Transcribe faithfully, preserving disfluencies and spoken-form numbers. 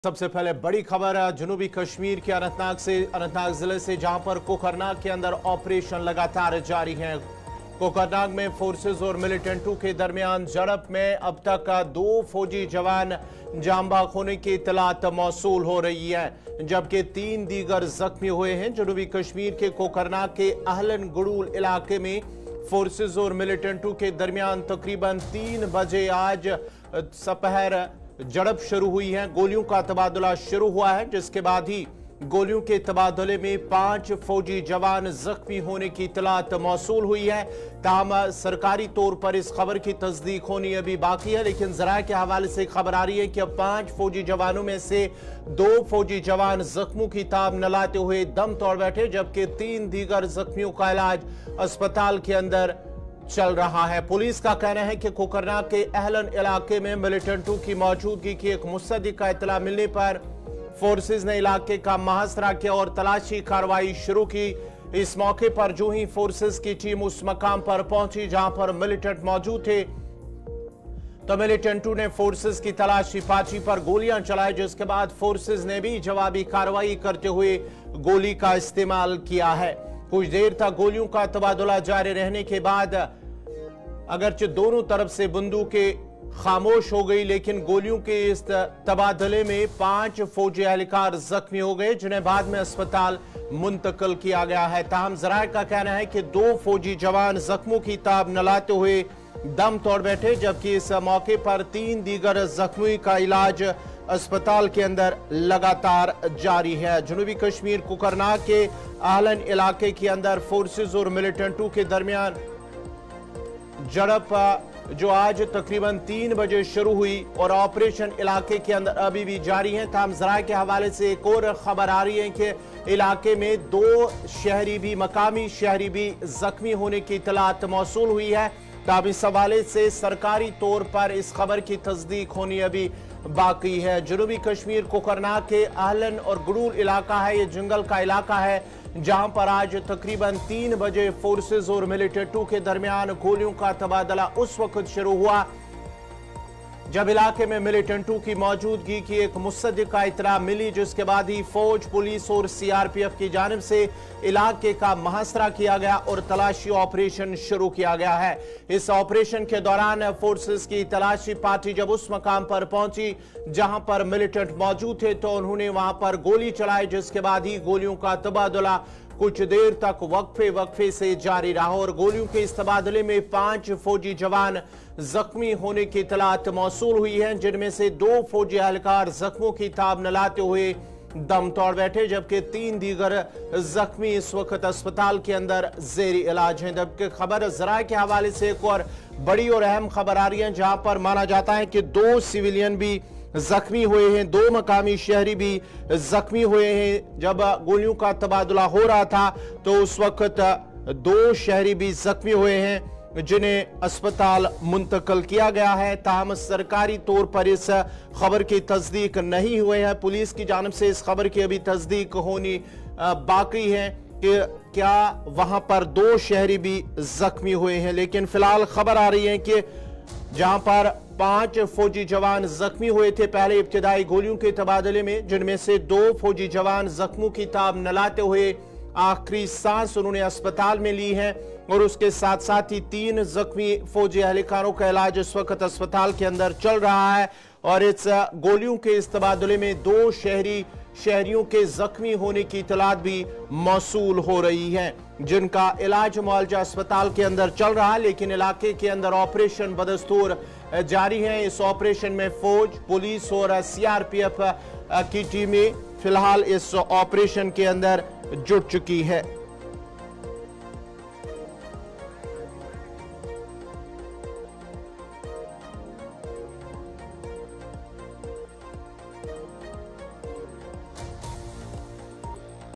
सबसे पहले बड़ी खबर जनूबी कश्मीर के अनंतनाग से अनंतनाग जिले से, जहां पर कोकरनाग के अंदर ऑपरेशन लगातार जारी है। कोकरनाग में फोर्सेस और मिलिटेंटों के दरमियान झड़प में अब तक दो फौजी जवान जांबाग होने की इतलात मौसूल हो रही है, जबकि तीन दीगर जख्मी हुए हैं। जनूबी कश्मीर के कोकरनाग के अहलन गुड़ूल इलाके में फोर्सेस और मिलिटेंटों के दरमियान तकरीबन तीन बजे आज दोपहर झड़प शुरू हुई है। गोलियों का तबादला शुरू हुआ है, जिसके बाद ही गोलियों के तबादले में पांच फौजी जवान जख्मी होने की इतलात मौसूल हुई है। ताहम सरकारी तौर पर इस खबर की तस्दीक होनी अभी बाकी है, लेकिन जराये के हवाले से खबर आ रही है कि अब पांच फौजी जवानों में से दो फौजी जवान जख्मों की ताब न लाते हुए दम तोड़ बैठे, जबकि तीन दीगर जख्मियों का इलाज अस्पताल के अंदर चल रहा है। पुलिस का कहना है कि कोकरनाग के अहलन इलाके में मिलिटेंटों की मौजूदगी की एक मुस्तदिक का इतला मिलने पर फोर्सेस ने इलाके का मुहासरा किया और तलाशी कार्रवाई शुरू की। इस मौके पर जो ही फोर्सेस की टीम उस मकाम पर पहुंची जहां पर मिलिटेंट मौजूद थे, तो मिलिटेंटों ने फोर्सेस की तलाशी पाची पर गोलियां चलाई, जिसके बाद फोर्सेस ने भी जवाबी कार्रवाई करते हुए गोली का इस्तेमाल किया है। कुछ देर तक गोलियों का तबादला जारी रहने के बाद अगरचे दोनों तरफ से बंदूकें खामोश हो गई, लेकिन गोलियों के इस तबादले में पांच फौजी एहलकार जख्मी हो गए, जिन्हें बाद में अस्पताल मुंतकिल किया गया है। ताहम जराये का कहना है कि दो फौजी जवान जख्मों की ताब न लाते हुए दम तोड़ बैठे, जबकि इस मौके पर तीन दीगर जख्मी का इलाज अस्पताल के अंदर लगातार जारी है। जनूबी कश्मीर कोकरनाग के आहलन इलाके के अंदर फोर्सेस और मिलिटेंटों के दरमियान झड़प जो आज तकरीबन तीन बजे शुरू हुई और ऑपरेशन इलाके के अंदर अभी भी जारी है। ताहम जराये के हवाले से एक और खबर आ रही है कि इलाके में दो शहरी भी मकामी शहरी भी जख्मी होने की इतलात मौसूल हुई है। ताहम इस हवाले से सरकारी तौर पर इस खबर की तस्दीक होनी अभी बाकी है। जनूबी कश्मीर कोकरनाग के आहलन और गुड़ूल इलाका है, ये जंगल का इलाका है, जहां पर आज तकरीबन तीन बजे फोर्सेस और मिलिटेंटों के दरमियान गोलियों का तबादला उस वक्त शुरू हुआ जब इलाके में मिलिटेंटों की मौजूदगी की एक मुस्तदिक का इतला मिली, जिसके बाद ही फौज, पुलिस और सीआरपीएफ की जानिब से इलाके का मुहासरा किया गया और तलाशी ऑपरेशन शुरू किया गया है। इस ऑपरेशन के दौरान फोर्सेस की तलाशी पार्टी जब उस मकाम पर पहुंची जहां पर मिलिटेंट मौजूद थे, तो उन्होंने वहां पर गोली चलाई, जिसके बाद ही गोलियों का तबादला कुछ देर तक वक्फे वक्फे से जारी रहा और गोलियों के इस तबादले में पांच फौजी जवान जख्मी होने की इतलात मौसूल हुई है, जिनमें से दो फौजी एहलकार जख्मों की ताब न लाते हुए दम तोड़ बैठे, जबकि तीन दीगर जख्मी इस वक्त अस्पताल के अंदर जेरी इलाज हैं। जबकि खबर जराये के हवाले से एक और बड़ी और अहम खबर आ रही है, जहां पर माना जाता है कि दो सिविलियन भी जख्मी हुए हैं, दो मकामी शहरी भी जख्मी हुए हैं। जब गोलियों का तबादला हो रहा था तो उस वक्त दो शहरी भी जख्मी हुए हैं, जिन्हें अस्पताल मुंतकिल किया गया है। ताहम सरकारी तौर पर इस खबर की तस्दीक नहीं हुई है। पुलिस की जानिब से इस खबर की अभी तस्दीक होनी बाकी है कि क्या वहां पर दो शहरी भी जख्मी हुए हैं, लेकिन फिलहाल खबर आ रही है कि जहां पर पांच फौजी जवान जख्मी हुए थे पहले इब्तिदाई गोलियों के तबादले में, जिनमें से दो फौजी जवान जख्मों की ताब न लाते हुए आखिरी सांस उन्होंने अस्पताल में ली है और उसके साथ साथ ही तीन जख्मी फौजी एहलकारों का इलाज इस वक्त अस्पताल के अंदर चल रहा है। और इस गोलियों के इस तबादले में दो शहरी शहरियों के जख्मी होने की इतलात भी मौसूल हो रही है, जिनका इलाज मुआवजा अस्पताल के अंदर चल रहा है, लेकिन इलाके के अंदर ऑपरेशन बदस्तूर जारी है। इस ऑपरेशन में फौज, पुलिस और सीआरपीएफ की टीमें फिलहाल इस ऑपरेशन के अंदर जुट चुकी है।